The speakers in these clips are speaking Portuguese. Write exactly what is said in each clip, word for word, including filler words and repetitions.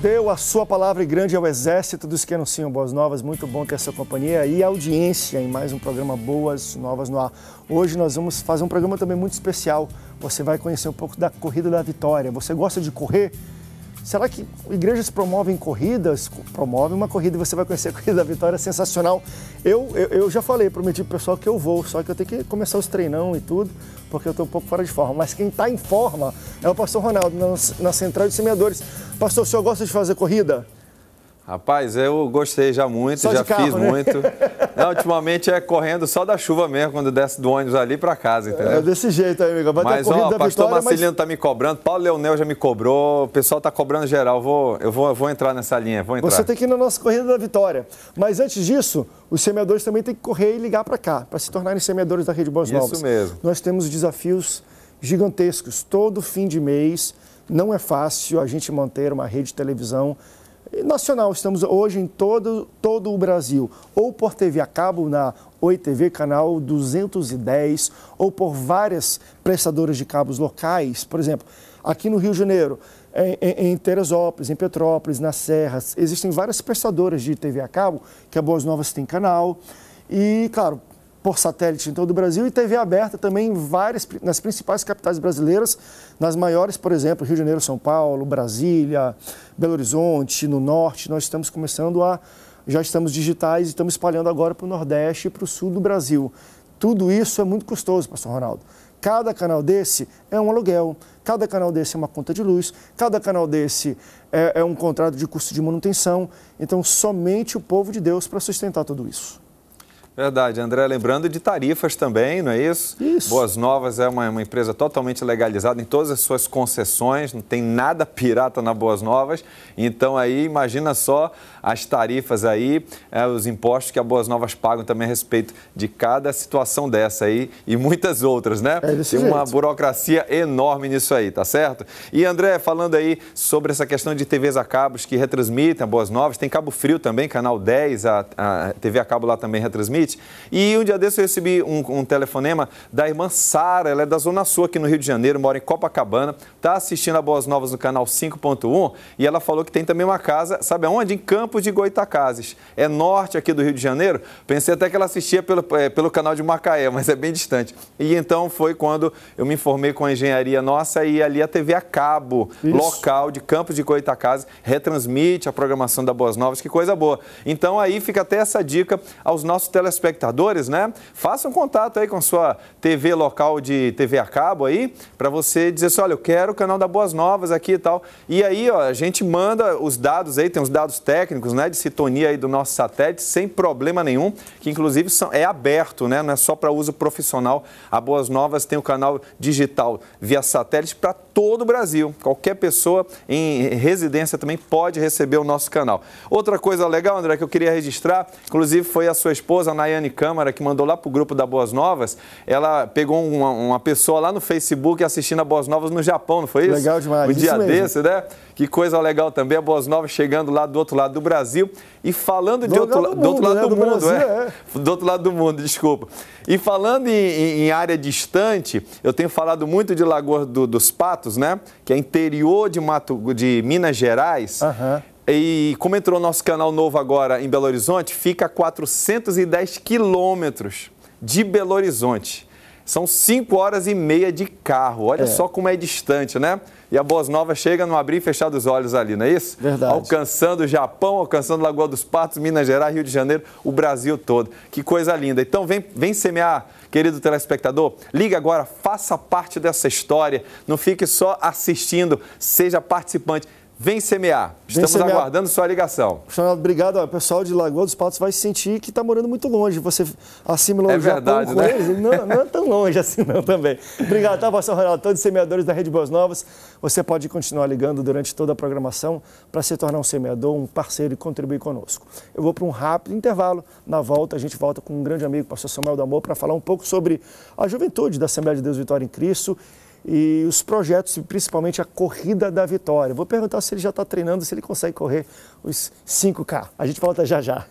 deu a sua palavra e grande é o exército dos que anunciam boas novas. Muito bom ter essa companhia e audiência em mais um programa Boas Novas no Ar. Hoje nós vamos fazer um programa também muito especial. Você vai conhecer um pouco da Corrida da Vitória. Você gosta de correr? Será que igrejas promovem corridas? Promovem uma corrida e você vai conhecer a Corrida da Vitória, sensacional. Eu, eu, eu já falei, prometi pro pessoal que eu vou, só que eu tenho que começar os treinão e tudo, porque eu estou um pouco fora de forma. Mas quem está em forma é o pastor Ronaldo, na, na Central de Semeadores. Pastor, o senhor gosta de fazer corrida? Rapaz, eu gostei já muito, só já carro, fiz né? muito. Não, ultimamente é correndo só da chuva mesmo, quando desce do ônibus ali para casa, entendeu? É desse jeito aí, amigo. Vai mas, ter a corrida ó, da pastor Vitória, Marcelino mas... tá me cobrando, Paulo Leonel já me cobrou, o pessoal tá cobrando geral. Eu vou, eu vou, eu vou entrar nessa linha, vou entrar. Você tem que ir na nossa Corrida da Vitória. Mas antes disso, os semeadores também têm que correr e ligar para cá, para se tornarem semeadores da Rede Boas Novas. Isso mesmo. Nós temos desafios gigantescos. Todo fim de mês, não é fácil a gente manter uma rede de televisão nacional. Estamos hoje em todo, todo o Brasil, ou por T V a cabo na Oi T V, canal duzentos e dez, ou por várias prestadoras de cabos locais. Por exemplo, aqui no Rio de Janeiro, em, em Teresópolis, em Petrópolis, nas Serras, existem várias prestadoras de T V a cabo, que a Boas Novas tem canal, e, claro, por satélite em todo o Brasil, e T V aberta também em várias, nas principais capitais brasileiras, nas maiores, por exemplo, Rio de Janeiro, São Paulo, Brasília, Belo Horizonte, no Norte. Nós estamos começando a, já estamos digitais e estamos espalhando agora para o Nordeste e para o Sul do Brasil. Tudo isso é muito custoso, pastor Ronaldo. Cada canal desse é um aluguel, cada canal desse é uma conta de luz, cada canal desse é, é um contrato de custo de manutenção. Então, somente o povo de Deus para sustentar tudo isso. Verdade, André. Lembrando de tarifas também, não é isso? Isso. Boas Novas é uma, uma empresa totalmente legalizada em todas as suas concessões, não tem nada pirata na Boas Novas. Então aí, imagina só as tarifas aí, é, os impostos que a Boas Novas pagam também a respeito de cada situação dessa aí e muitas outras, né? É desse tem jeito. Uma burocracia enorme nisso aí, tá certo? E André, falando aí sobre essa questão de T Vs a cabos que retransmitem a Boas Novas, tem Cabo Frio também, canal dez, a, a T V a cabo lá também retransmite. E um dia desse eu recebi um, um telefonema da irmã Sara, ela é da Zona Sul aqui no Rio de Janeiro, mora em Copacabana, está assistindo a Boas Novas no canal cinco ponto um e ela falou que tem também uma casa, sabe aonde? Em Campos de Goytacazes, é norte aqui do Rio de Janeiro. Pensei até que ela assistia pelo, é, pelo canal de Macaé, mas é bem distante. E então foi quando eu me informei com a engenharia nossa e ali a T V a cabo Isso. local de Campos de Goytacazes retransmite a programação da Boas Novas, que coisa boa. Então aí fica até essa dica aos nossos telespectadores, espectadores, né? Façam contato aí com a sua T V local de T V a cabo aí, para você dizer assim, olha, eu quero o canal da Boas Novas aqui e tal. E aí, ó, a gente manda os dados aí, tem os dados técnicos, né, de sintonia aí do nosso satélite, sem problema nenhum, que inclusive são, é aberto, né? Não é só para uso profissional. A Boas Novas tem o canal digital via satélite para todo o Brasil. Qualquer pessoa em residência também pode receber o nosso canal. Outra coisa legal, André, que eu queria registrar, inclusive foi a sua esposa, a Nayane Câmara, que mandou lá para o grupo da Boas Novas. Ela pegou uma, uma pessoa lá no Facebook assistindo a Boas Novas no Japão, não foi isso? Legal demais. Um dia isso desse, né? Que coisa legal também, a Boas Novas chegando lá do outro lado do Brasil e falando de outro, do, do outro lado né? do, do mundo, Brasil, é. é. Do outro lado do mundo, desculpa. E falando em, em, em área distante, eu tenho falado muito de Lagoa do, dos Patos, né? Que é interior de, Mato, de Minas Gerais. Aham. E como entrou nosso canal novo agora em Belo Horizonte, fica a quatrocentos e dez quilômetros de Belo Horizonte. São cinco horas e meia de carro. Olha é. só como é distante, né? E a Boas Novas chega no abrir e fechar dos olhos ali, não é isso? Verdade. Alcançando o Japão, alcançando Lagoa dos Patos, Minas Gerais, Rio de Janeiro, o Brasil todo. Que coisa linda. Então vem, vem semear, querido telespectador. Liga agora, faça parte dessa história. Não fique só assistindo, seja participante. Vem semear. Estamos semear. aguardando sua ligação. Ronaldo, obrigado. O pessoal de Lagoa dos Patos vai sentir que está morando muito longe. Você assimilou é o Japão verdade, com né? eles. Não, não é tão longe assim não também. Obrigado, tá, pastor Ronaldo? Todos os semeadores da Rede Boas Novas. Você pode continuar ligando durante toda a programação para se tornar um semeador, um parceiro e contribuir conosco. Eu vou para um rápido intervalo. Na volta, a gente volta com um grande amigo, pastor Samuel do Amor, para falar um pouco sobre a juventude da Assembleia de Deus Vitória em Cristo e os projetos, principalmente a Corrida da Vitória. Vou perguntar se ele já está treinando, se ele consegue correr os cinco K. A gente volta já já.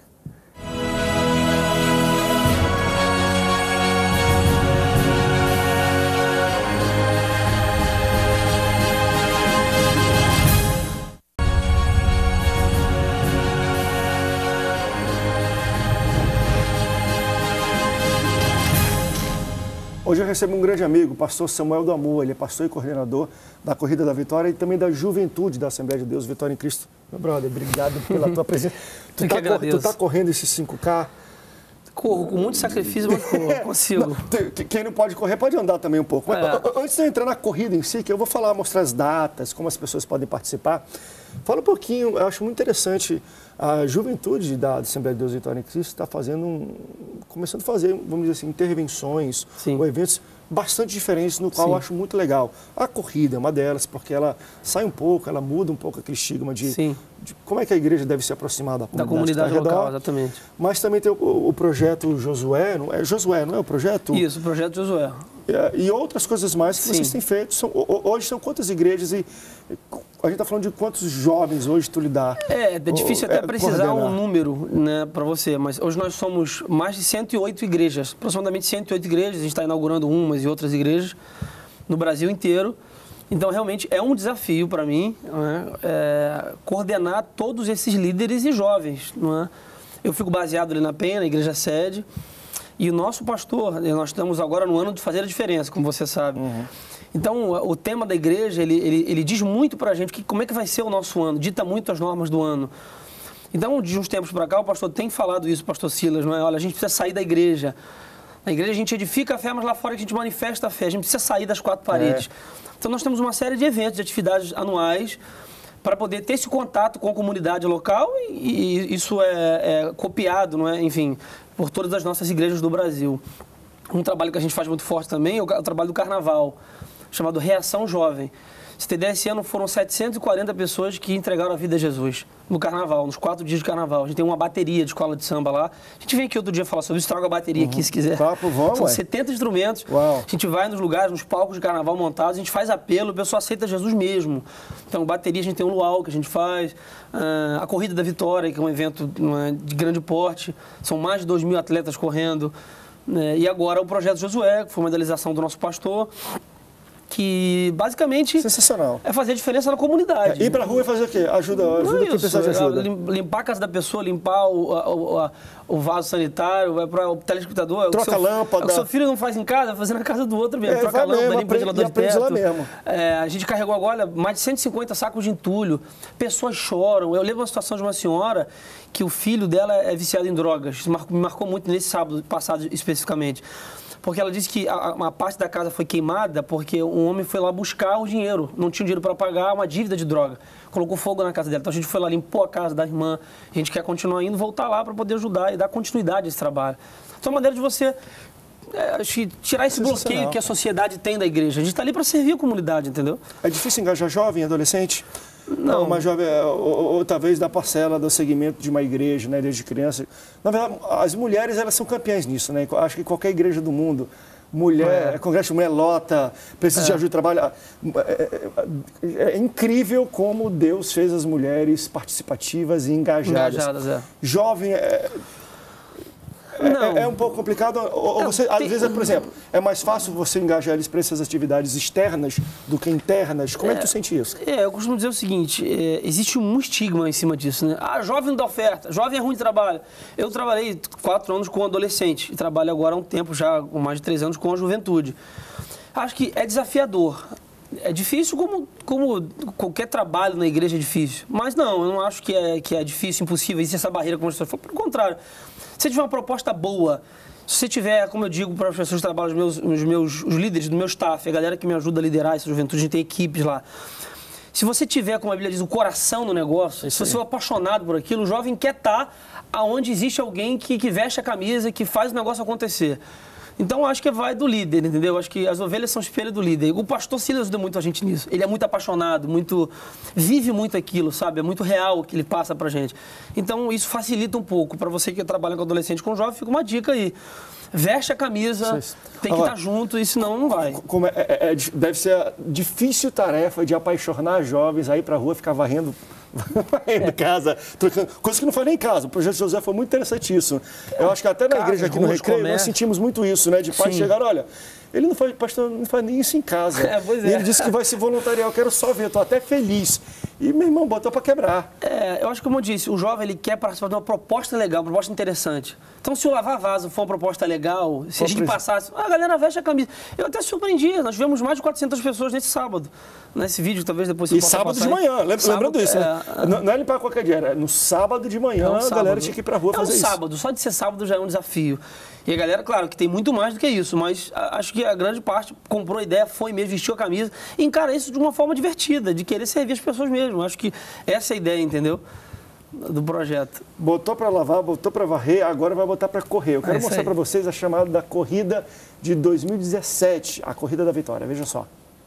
Hoje eu recebo um grande amigo, o pastor Samuel do Amor, ele é pastor e coordenador da Corrida da Vitória e também da Juventude da Assembleia de Deus, Vitória em Cristo. Meu brother, obrigado pela tua presença. Tu tá, cor, tu tá correndo esses cinco K? Corro com muito sacrifício, mas corro, consigo. Não, quem não pode correr pode andar também um pouco. Mas, é. Antes de eu entrar na corrida em si, que eu vou falar, mostrar as datas, como as pessoas podem participar, fala um pouquinho, eu acho muito interessante, a juventude da Assembleia de Deus Vitória em Cristo está fazendo, um, começando a fazer, vamos dizer assim, intervenções Sim. ou eventos bastante diferentes, no qual Sim. eu acho muito legal. A corrida é uma delas, porque ela sai um pouco, ela muda um pouco aquele estigma de, de como é que a igreja deve se aproximar da comunidade, da comunidade local, redor, exatamente. Mas também tem o, o projeto Josué, não é Josué, não é o projeto? Isso, o projeto Josué. E, e outras coisas mais que Sim. vocês têm feito. São, hoje são quantas igrejas e a gente está falando de quantos jovens hoje tu lidar? É, é difícil até é, precisar coordenar. um número, né, para você, mas hoje nós somos mais de cento e oito igrejas, aproximadamente cento e oito igrejas, a gente está inaugurando umas e outras igrejas no Brasil inteiro. Então, realmente, é um desafio para mim, né, é, coordenar todos esses líderes e jovens. Não é? Eu fico baseado ali na Penha, na igreja sede, e o nosso pastor, nós estamos agora no ano de fazer a diferença, como você sabe. Uhum. Então, o tema da igreja, ele, ele, ele diz muito para a gente que, como é que vai ser o nosso ano, dita muito as normas do ano. Então, de uns tempos para cá, o pastor tem falado isso, o pastor Silas, não é? Olha, a gente precisa sair da igreja. Na igreja a gente edifica a fé, mas lá fora a gente manifesta a fé. A gente precisa sair das quatro paredes. É. Então, nós temos uma série de eventos, de atividades anuais, para poder ter esse contato com a comunidade local e, e isso é, é copiado, não é? Enfim, por todas as nossas igrejas do Brasil. Um trabalho que a gente faz muito forte também é o, o trabalho do carnaval, chamado Reação Jovem. Se tem ideia, esse ano foram setecentas e quarenta pessoas que entregaram a vida a Jesus no carnaval, nos quatro dias de carnaval. A gente tem uma bateria de escola de samba lá. A gente vem aqui outro dia falar sobre isso, traga a bateria uhum. aqui se quiser. Tá, vamos, São ué. setenta instrumentos. Uau. A gente vai nos lugares, nos palcos de carnaval montados, a gente faz apelo, o pessoal aceita Jesus mesmo. Então, bateria, a gente tem um luau que a gente faz, uh, a Corrida da Vitória, que é um evento uh, de grande porte. São mais de dois mil atletas correndo. Uh, e agora o Projeto Josué, que foi uma idealização do nosso pastor, que basicamente Sensacional. é fazer a diferença na comunidade. É, ir pra rua e fazer o quê? Ajuda, ajuda quem precisa de ajuda. Limpar a casa da pessoa, limpar o, o, o, o vaso sanitário, vai para o telespectador. Troca a lâmpada. O que seu filho não faz em casa, vai fazer na casa do outro mesmo. É, Troca a lâmpada, mesmo, limpa o ventilador de teto. Lá mesmo. É, a gente carregou agora mais de cento e cinquenta sacos de entulho. Pessoas choram. Eu lembro uma situação de uma senhora que o filho dela é viciado em drogas. Isso me marcou muito nesse sábado passado especificamente. Porque ela disse que a, uma parte da casa foi queimada porque um homem foi lá buscar o dinheiro. Não tinha dinheiro para pagar uma dívida de droga. Colocou fogo na casa dela. Então a gente foi lá, limpou a casa da irmã. A gente quer continuar indo, voltar lá para poder ajudar e dar continuidade a esse trabalho. Então é uma maneira de você é, acho que tirar esse bloqueio que a sociedade tem da igreja. A gente está ali para servir a comunidade, entendeu? É difícil engajar jovem, adolescente? Não. Uma jovem, ou, ou talvez da parcela do segmento de uma igreja, né, desde criança. Na verdade, as mulheres, elas são campeãs nisso, né? Acho que qualquer igreja do mundo, mulher, é. congresso de mulher lota, precisa é. de ajuda de trabalho. É, é, é incrível como Deus fez as mulheres participativas e engajadas. Engajadas, é. Jovem é... É, é um pouco complicado, ou você, às vezes, por exemplo, é mais fácil você engajar eles para essas atividades externas do que internas. Como é, é que tu sente isso? É, eu costumo dizer o seguinte, é, existe um estigma em cima disso, né? Ah, jovem não dá oferta, jovem é ruim de trabalho. Eu trabalhei quatro anos com adolescente e trabalho agora há um tempo, já com mais de três anos, com a juventude. Acho que é desafiador. É difícil como, como qualquer trabalho na igreja é difícil. Mas não, eu não acho que é, que é difícil, impossível, existe essa barreira, como você falou. Pelo contrário, se você tiver uma proposta boa, se você tiver, como eu digo para as pessoas que trabalham, os meus, os meus os líderes do meu staff, a galera que me ajuda a liderar essa juventude, a gente tem equipes lá. Se você tiver, como a Bíblia diz, o coração no negócio, se você for apaixonado por aquilo, o jovem quer estar onde existe alguém que, que veste a camisa, que faz o negócio acontecer. Então, acho que vai do líder, entendeu? Acho que as ovelhas são espelho do líder. O pastor Silas ajuda muito a gente nisso. Ele é muito apaixonado, muito vive muito aquilo, sabe? É muito real o que ele passa pra gente. Então, isso facilita um pouco. Para você que trabalha com adolescente, com jovem, fica uma dica aí. Veste a camisa, tem que estar junto, e senão não vai. Como é, é, é, deve ser a difícil tarefa de apaixonar jovens, aí pra rua, ficar varrendo... Varrendo é. casa, trocando, coisa que não foi nem em casa. O projeto José foi muito interessante isso. Eu acho que até na casa, igreja aqui no Recreio comércio. Nós sentimos muito isso, né? De pais chegaram, olha, ele não faz, pastor, não faz nem isso em casa. É, pois é. E ele disse que vai se voluntariar, eu quero só ver, estou até feliz. E, meu irmão, botou para quebrar. É, eu acho que, como eu disse, o jovem ele quer participar de uma proposta legal, uma proposta interessante. Então, se o Lavar Vaso for uma proposta legal, se a gente passasse, a galera veste a camisa. Eu até surpreendi, nós tivemos mais de quatrocentas pessoas nesse sábado. Nesse vídeo, talvez depois você E possa sábado passar de manhã, aí. lembrando isso, é, né? é, Não, não é limpar qualquer dia, é no sábado de manhã, é um a sábado. galera tinha que ir pra rua é fazer um isso. sábado, só de ser sábado já é um desafio. E a galera, claro, que tem muito mais do que isso, mas a, acho que a grande parte comprou a ideia, foi mesmo, vestiu a camisa e encara isso de uma forma divertida, de querer servir as pessoas mesmo. Acho que essa é a ideia, entendeu? Do projeto. Botou para lavar, botou para varrer, agora vai botar para correr. Eu quero é mostrar para vocês a chamada da corrida de dois mil e dezessete, a corrida da vitória. Veja só.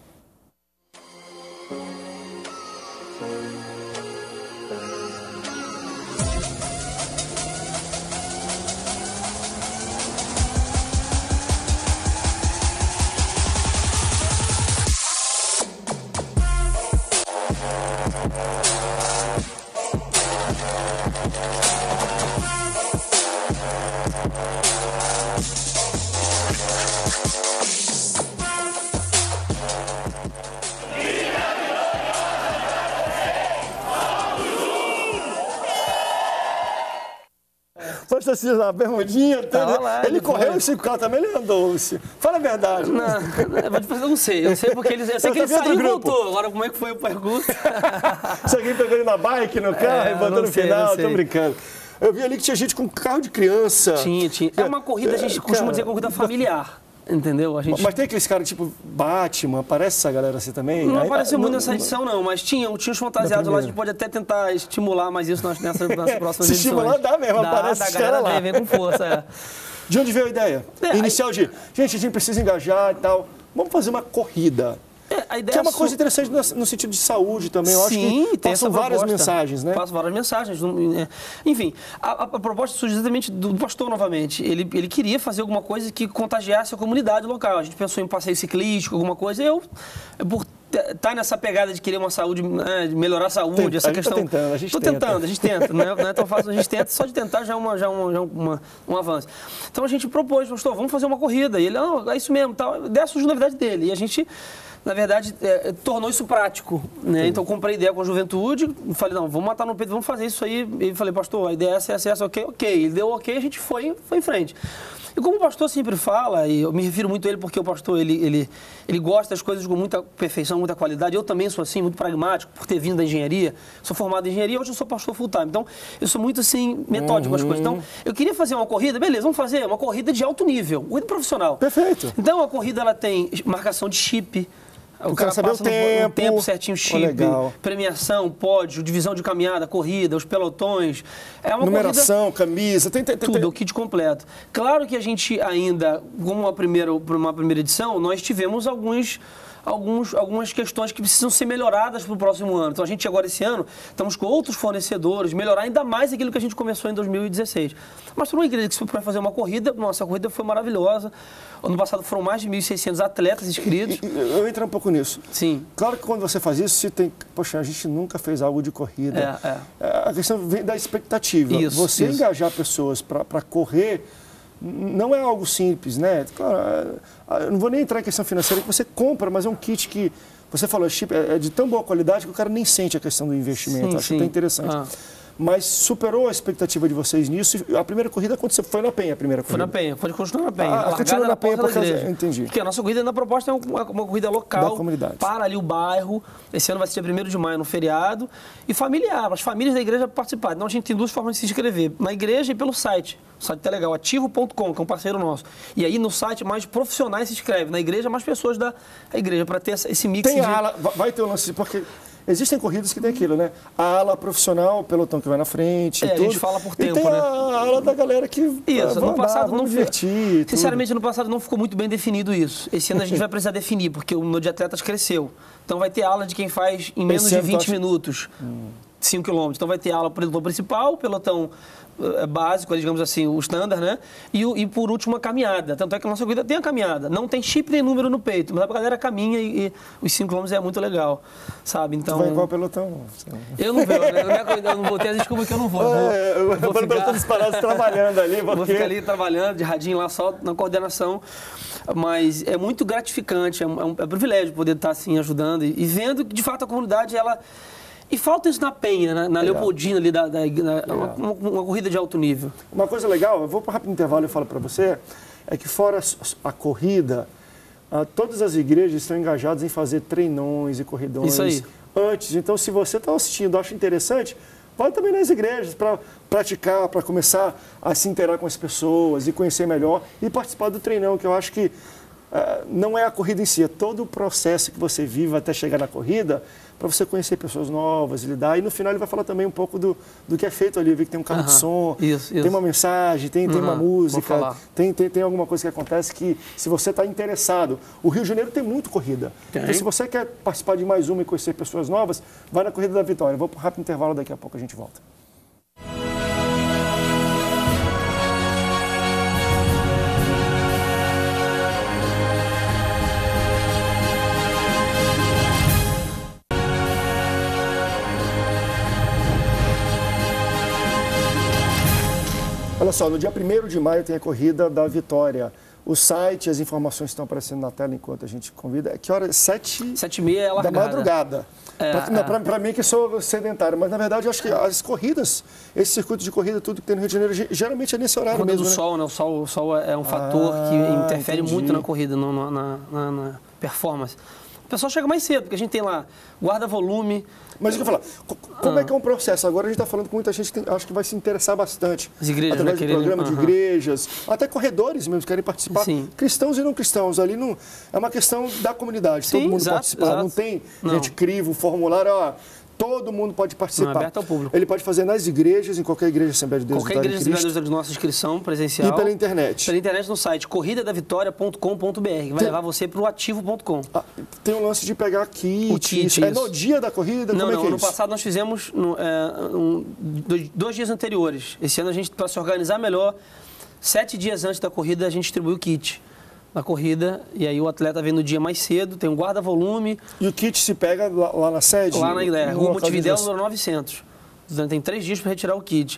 Pastor assim, na bermudinha, Tava lá, ele ele correu foi. e cinco K também, ele andou, Lúcio. Fala a verdade. Não, eu vou te fazer, eu não sei. Eu sei porque ele, eu sei que ele saiu e voltou. Agora, como é que foi o pergunta? Se alguém pegou ele na bike, no carro, É, e botou no sei, final, não tô sei. brincando. Eu vi ali que tinha gente com carro de criança. Tinha, tinha. É uma corrida, a gente costuma Cara, dizer que é uma corrida familiar. Entendeu? A gente... Mas tem aqueles caras tipo Batman, aparece essa galera assim também? Não Aí, apareceu não- muito nessa não- edição, não, mas tinha, tinha os fantasiados lá, a gente pode até tentar estimular mais isso nas, nessa, nas próximas Se edições. estimular dá mesmo, aparece dá, os a galera caras lá. vem, vem com força. É. De onde veio a ideia? É, Inicial de, gente, a gente precisa engajar e tal. Vamos fazer uma corrida. É, a ideia Que é uma su- coisa interessante no, no sentido de saúde também. Eu acho Sim, que tem passam essa várias proposta. mensagens, né? Passam várias mensagens. não- é. Enfim, a, a- a proposta surge exatamente do, do pastor novamente. Ele, ele queria fazer alguma coisa que contagiasse a comunidade local. A gente pensou em passeio ciclístico, alguma coisa. Eu, por estar nessa pegada de querer uma saúde, né, de melhorar a saúde, Tenta- essa a gente tá questão. tentando, a gente Tô tenta. tentando, a gente tenta. Não é, não é tão fácil, a gente tenta. Só de tentar já é, uma, já é, uma, já é uma, um avanço. Então a gente propôs, pastor, vamos fazer uma corrida. E ele, não, é isso mesmo. Tal. A ideia surgiu na verdade dele. E a gente, na verdade, é, tornou isso prático. Né? Então, eu comprei ideia com a juventude, falei, não, vamos matar no peito, vamos fazer isso aí. E falei, pastor, a ideia é essa, essa, essa, ok, ok. Ele deu ok, a gente foi, foi em frente. E como o pastor sempre fala, e eu me refiro muito a ele porque o pastor, ele, ele, ele gosta das coisas com muita perfeição, muita qualidade. Eu também sou assim, muito pragmático, por ter vindo da engenharia. Sou formado em engenharia, hoje eu sou pastor full time. Então, eu sou muito, assim, metódico com as coisas. Então, eu queria fazer uma corrida, beleza, vamos fazer uma corrida de alto nível, corrida profissional. Perfeito. Então, a corrida, ela tem marcação de chip. O cara saber o no- tempo. no tempo certinho, Oh, chip, legal. premiação, pódio, divisão de caminhada, corrida, os pelotões. É uma corrida... Numeração, camisa, tem, tem, tem, Tudo, tem- o kit completo. Claro que a gente ainda, como uma primeira, uma primeira edição, nós tivemos alguns, alguns, algumas questões que precisam ser melhoradas para o próximo ano. Então a gente agora esse ano estamos com outros fornecedores, melhorar ainda mais aquilo que a gente começou em dois mil e dezesseis. Mas para uma igreja que se propõe a fazer uma corrida, nossa, a corrida foi maravilhosa. Ano passado foram mais de mil e seiscentos atletas inscritos. Eu entro um pouco nisso. Sim. Claro que quando você faz isso, você tem. Poxa, a gente nunca fez algo de corrida. É, é. A questão vem da expectativa. Isso, você isso. engajar pessoas para correr não é algo simples, né? Claro, eu não vou nem entrar em questão financeira, que você compra, mas é um kit que. Você falou, chip é de tão boa qualidade que o cara nem sente a questão do investimento. Sim, Acho sim. até interessante. Ah. Mas superou a expectativa de vocês nisso. A primeira corrida aconteceu, foi na Penha, a primeira Foi corrida. na Penha, pode continuar na Penha. Ah, A largada continua é na Penha porta por da causa- igreja. entendi. Porque a nossa corrida na proposta é uma, uma corrida local. Da comunidade. Para ali o bairro. Esse ano vai ser dia primeiro de maio, no feriado. E familiar, as famílias da igreja participarem. Então a gente tem duas formas de se inscrever. Na igreja e pelo site. O site tá legal, ativo ponto com, que é um parceiro nosso. E aí no site mais profissionais se inscrevem. Na igreja, mais pessoas da igreja, para ter essa- esse mix Tem de... a ala, vai ter o lance, porque existem corridas que tem aquilo, né? A ala profissional, o pelotão que vai na frente, É, e a tudo. gente fala por e tempo, tem né? a ala da galera que Isso, ah, vou no andar, passado vou não me foi. divertir. e tudo. Sinceramente, no passado não ficou muito bem definido isso. Esse ano a gente vai precisar definir, porque o número de atletas cresceu. Então vai ter aula de quem faz em menos Esse de ano tu vinte acha- minutos, cinco quilômetros. Então vai ter aula para o pelotão principal, pelotão eh, básico, digamos assim, o standard, né? E, o- e por último a caminhada. Tanto é que a nossa corrida tem a caminhada. Não tem chip nem número no peito, mas a galera caminha e, e os cinco quilômetros é muito legal, sabe? Então... Tu vai em qual pelotão? Eu não vou, né? Na minha corrida eu não vou ter as desculpas que eu não vou. Eu É, vou, eu vou vou ficar- todos parados trabalhando ali, Vou porque... ficar ali trabalhando de radinho lá só na coordenação, mas é muito gratificante, é um, é um- é um privilégio poder estar assim ajudando e, e vendo que de fato a comunidade ela E falta isso na Penha, na, na Leopoldina, ali, da, da, da uma, uma corrida de alto nível. Uma coisa legal, eu vou para um rápido intervalo e falo para você, é que fora a, a corrida, uh, todas as igrejas estão engajadas em fazer treinões e corridões isso aí. antes. Então, se você está assistindo, acha interessante, vai também nas igrejas para praticar, para começar a se interar com as pessoas e conhecer melhor e participar do treinão, que eu acho que uh, não é a corrida em si, é todo o processo que você vive até chegar na corrida, para você conhecer pessoas novas, lidar. E no final ele vai falar também um pouco do, do que é feito ali. Eu vi que tem um carro uhum. de som, isso, tem isso. uma mensagem, tem, uhum. tem uma música, tem, tem, tem alguma coisa que acontece que, se você está interessado... O Rio de Janeiro tem muito corrida. Tem. Então, se você quer participar de mais uma e conhecer pessoas novas, vai na Corrida da Vitória. Eu vou para um rápido intervalo, daqui a pouco a gente volta. Olha só, no dia primeiro de maio tem a Corrida da Vitória. O site, as informações estão aparecendo na tela enquanto a gente convida. Que hora? Sete, Sete e meia é da madrugada. É, Para é. mim que sou sedentário, mas na verdade eu acho que as corridas, esse circuito de corrida, tudo que tem no Rio de Janeiro, geralmente é nesse horário corrida mesmo, do né? sol, né? O sol, o sol é um fator ah, que interfere entendi. muito na corrida, no, na, na, na performance. O pessoal chega mais cedo, porque a gente tem lá guarda-volume. Mas o que eu falar, como ah. é que é um processo? Agora a gente está falando com muita gente que tem, acho que vai se interessar bastante. As igrejas, através né, do programa uhum. de igrejas, até corredores mesmo querem participar. Sim. Cristãos e não cristãos. Ali não, é uma questão da comunidade, Sim, todo mundo exato, participar. exato. Não tem não. gente crivo, formulário, ó, todo mundo pode participar. Não, é aberto ao público. Ele pode fazer nas igrejas, em qualquer igreja Assembleia de Deus. Qualquer igreja Assembleia de Deus da nossa inscrição presencial. E pela internet. Pela internet no site corrida da vitória ponto com ponto br, que vai tem, levar você para o ativo ponto com. Ah, tem um lance de pegar kit. O kit isso. É no dia da corrida? Não, como não. é que é ano isso? passado nós fizemos no, é, um, dois, dois dias anteriores. Esse ano a gente, para se organizar melhor, sete dias antes da corrida a gente distribuiu o kit na corrida, e aí o atleta vem no dia mais cedo, tem um guarda-volume. E o kit se pega lá, lá na sede? Lá na Ilha, Rua Montevidéu, número novecentos. Tem três dias para retirar o kit.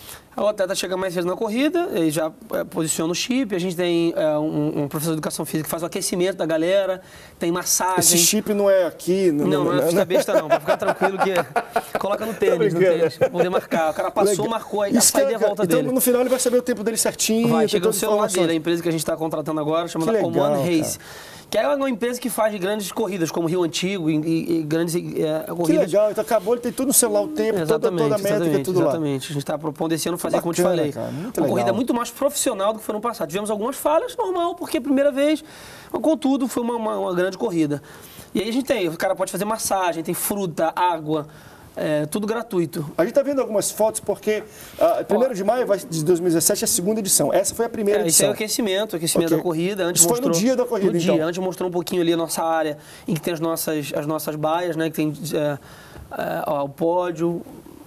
O atleta chega mais cedo na corrida, ele já é, posiciona o chip, a gente tem é, um, um professor de educação física que faz o aquecimento da galera, tem massagem. Esse chip não é aqui? Não, não, não é fita besta não, para ficar tranquilo que coloca no tênis, no tênis, para poder marcar. O cara passou, Legal. marcou, aí a saída e a volta então, dele. Então no final ele vai saber o tempo dele certinho. Vai, chega no celular dele, a empresa que a gente está contratando agora, chamada Command Race. Que é uma empresa que faz grandes corridas, como Rio Antigo e, e, e grandes é, corridas. Que legal, então acabou, ele tem tudo no celular, o tempo, toda, toda a métrica, tudo exatamente. lá. Exatamente, a gente está propondo esse ano fazer, Bacana, como eu te falei, cara, muito uma legal. corrida muito mais profissional do que foi no passado. Tivemos algumas falhas, normal, porque é a primeira vez, contudo, foi uma, uma, uma grande corrida. E aí a gente tem, o cara pode fazer massagem, tem fruta, água, é, tudo gratuito. A gente está vendo algumas fotos porque uh, primeiro de maio de dois mil e dezessete é a segunda edição. Essa foi a primeira é, edição. Esse é o aquecimento, aquecimento okay. da corrida. Antes Isso mostrou, foi no dia da corrida, no então? Dia. Antes mostrou um pouquinho ali a nossa área, em que tem as nossas, as nossas baias, né? Que tem é, é, ó, o pódio.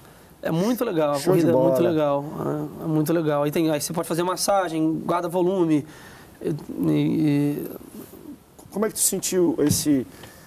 É muito legal, a Show corrida é muito legal. É, é muito legal. Aí, tem, aí você pode fazer massagem, guarda volume. E, e... Como é que tu sentiu esse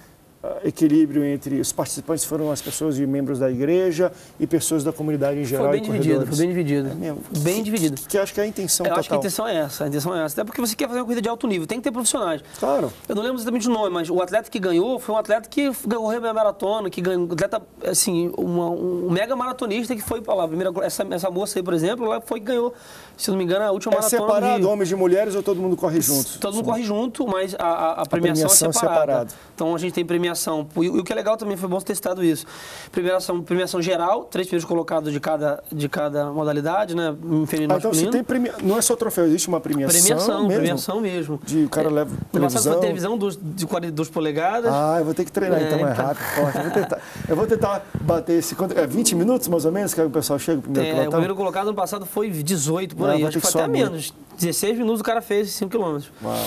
equilíbrio entre os participantes foram as pessoas e membros da igreja e pessoas da comunidade em geral? Foi bem dividido, foi bem dividido. É mesmo? Bem que, dividido. Que, que acho que é a intenção Eu total. acho que a intenção é essa, a intenção é essa. Até porque você quer fazer uma corrida de alto nível, tem que ter profissionais. Claro. Eu não lembro exatamente o nome, mas o atleta que ganhou foi um atleta que correu a maratona, que ganhou, um atleta, assim, uma, um mega maratonista que foi para lá. Primeira, essa, essa moça aí, por exemplo, ela foi que ganhou, se não me engano, a última é maratona separado, do Rio. homens de mulheres ou todo mundo corre junto? Todo mundo corre junto, mas a, a, a, premiação, a premiação é separada. separado. Então a gente tem premiação. E o que é legal também, foi bom ter citado isso. Premiação, premiação geral, três primeiros colocados de cada, de cada modalidade, né? Feminino e ah, então você tem premia... Não é só troféu, existe uma premiação Premiação, mesmo? premiação mesmo. De, o cara leva é, televisão. Foi televisão dos, de quarenta e duas polegadas. Ah, eu vou ter que treinar é, então mais então... rápido, forte. Eu vou, tentar, eu vou tentar bater esse... É vinte minutos, mais ou menos, que o pessoal chega, o primeiro é, pelotão? O primeiro colocado no passado foi dezoito, por Não, aí. Acho que foi até muito. menos. dezesseis minutos o cara fez cinco quilômetros. Uau.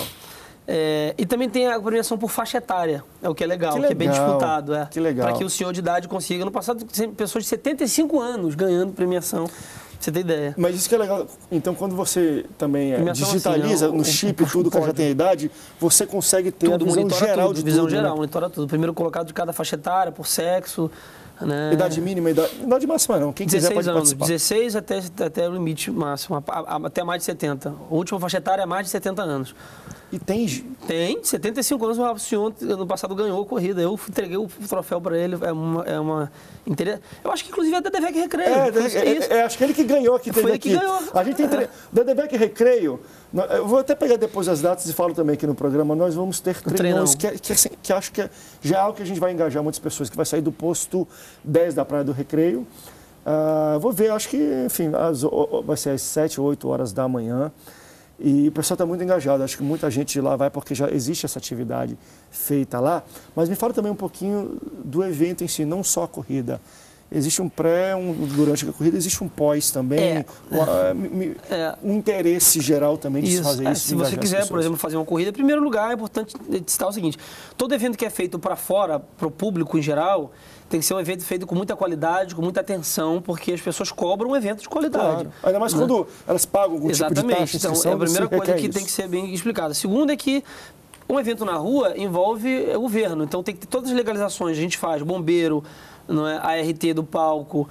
É, e também tem a premiação por faixa etária, é o que é legal, que, que, legal, que é bem disputado. É, que legal. Para que o senhor de idade consiga. No passado, pessoas de setenta e cinco anos ganhando premiação, pra você ter ideia. Mas isso que é legal. Então, quando você também é, digitaliza assim, no chip tudo que já tem a idade, você consegue ter tudo, a visão geral tudo, de visão tudo. geral, né? monitora tudo. Primeiro colocado de cada faixa etária, por sexo, Né? Idade mínima, idade, idade máxima não, quem quiser pode anos, participar. dezesseis até, até o limite máximo, até mais de setenta. A última faixa etária é mais de setenta anos. E tem... Tem, setenta e cinco anos, o senhor ano passado ganhou a corrida. Eu entreguei o troféu para ele, é uma... É uma inter... Eu acho que inclusive é Dedevec Recreio. É, é, é, é, acho que ele que ganhou aqui. Foi ele aqui. que ganhou. A gente tem tre... Dedevec Recreio, eu vou até pegar depois as datas e falo também aqui no programa, nós vamos ter treinões que, que, que, que acho que é, já é algo que a gente vai engajar muitas pessoas, que vai sair do posto dez da Praia do Recreio. Uh, vou ver, acho que, enfim, as, vai ser às sete ou oito horas da manhã. E o pessoal está muito engajado, acho que muita gente lá vai porque já existe essa atividade feita lá. Mas me fala também um pouquinho do evento em si, não só a corrida. Existe um pré, um, durante a corrida, existe um pós também, é, um, é, um interesse geral também de isso, se fazer é, isso. Se você quiser, por exemplo, fazer uma corrida, em primeiro lugar é importante citar o seguinte, todo evento que é feito para fora, para o público em geral, tem que ser um evento feito com muita qualidade, com muita atenção, porque as pessoas cobram um evento de qualidade. Claro. Ainda mais, né? Quando elas pagam algum Exatamente. tipo de taxa, então, é a primeira coisa que isso. tem que ser bem explicada. A segunda é que um evento na rua envolve o governo, então tem que ter todas as legalizações, a gente faz, bombeiro, não é? A R T do palco,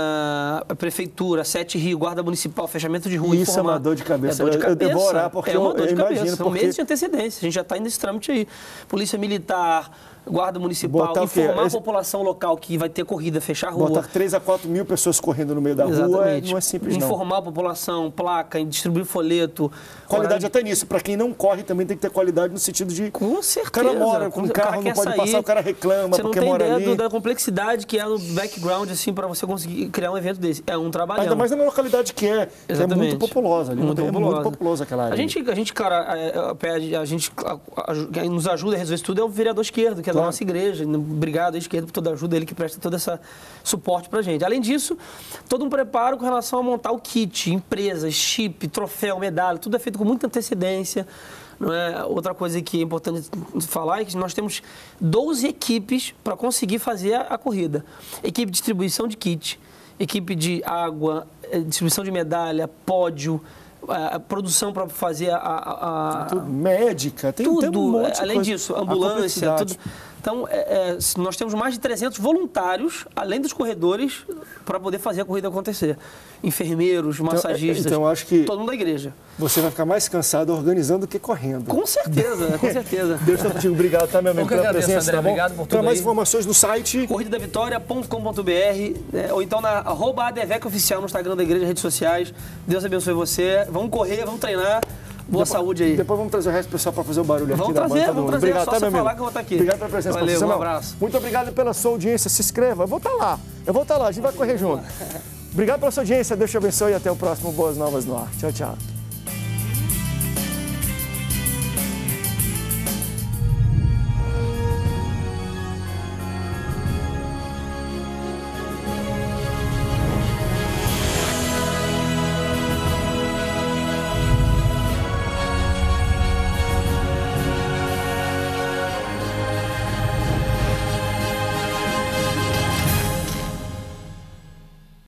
a prefeitura, Sete Rio, guarda municipal, fechamento de rua. Isso informar. é uma dor de cabeça. É dor de cabeça. Eu, eu vou orar porque é uma dor de eu cabeça. imagino. São porque... meses de antecedência. A gente já está indo nesse trâmite aí. Polícia Militar, guarda municipal, Botar informar a população local que vai ter corrida, fechar a rua. Botar três a quatro mil pessoas correndo no meio da Exatamente. rua é, não é simples, não. Informar a população, placa, distribuir folheto. Qualidade até nisso. Para quem não corre também tem que ter qualidade no sentido de... Com certeza. O cara mora com um carro, não pode sair, passar, o cara reclama porque mora ali. Você não tem ideia da complexidade que é no background, assim, para você conseguir criar um evento desse. É um trabalhão. Ainda mais na localidade que é, que é muito populosa ali. Muito é populosa. muito populosa aquela área. A gente, a gente cara, pede, a gente, quem nos ajuda a resolver isso tudo é o vereador Esquerdo, que é claro. da nossa igreja. Obrigado, Esquerdo, por toda a ajuda, ele que presta todo esse suporte pra gente. Além disso, todo um preparo com relação a montar o kit, empresas, chip, troféu, medalha, tudo é feito com muita antecedência. Não é? Outra coisa que é importante falar é que nós temos doze equipes para conseguir fazer a, a corrida. Equipe de distribuição de kit, equipe de água, distribuição de medalha, pódio, a, a produção para fazer a... a, a tudo, médica, tem, tudo, tem um monte de além coisa, disso, ambulância, tudo. Então, é, é, nós temos mais de trezentos voluntários, além dos corredores, para poder fazer a corrida acontecer. Enfermeiros, massagistas, então, então, acho que todo mundo da igreja. Você vai ficar mais cansado organizando do que correndo. Com certeza, com certeza. Deus está contigo. Obrigado, tá, meu amigo, pela agradeço, presença, André, tá bom? Obrigado por tudo. Para mais aí. informações no site... corrida da vitória ponto com ponto br, é, ou então na arroba Adevec Oficial no Instagram da igreja, redes sociais. Deus abençoe você. Vamos correr, vamos treinar. Boa depois, saúde aí. Depois vamos trazer o resto do pessoal para fazer o barulho vamos aqui trazer, da banda. Vamos trazer, obrigado, só tá, você meu falar amigo? que eu vou estar aqui. Obrigado pela presença. Valeu, profissional. um abraço. Muito obrigado pela sua audiência. Se inscreva. Eu vou estar lá. Eu vou estar lá. A gente vai correr junto. Obrigado pela sua audiência. Deus te abençoe e até o próximo Boas Novas no Ar. Tchau, tchau.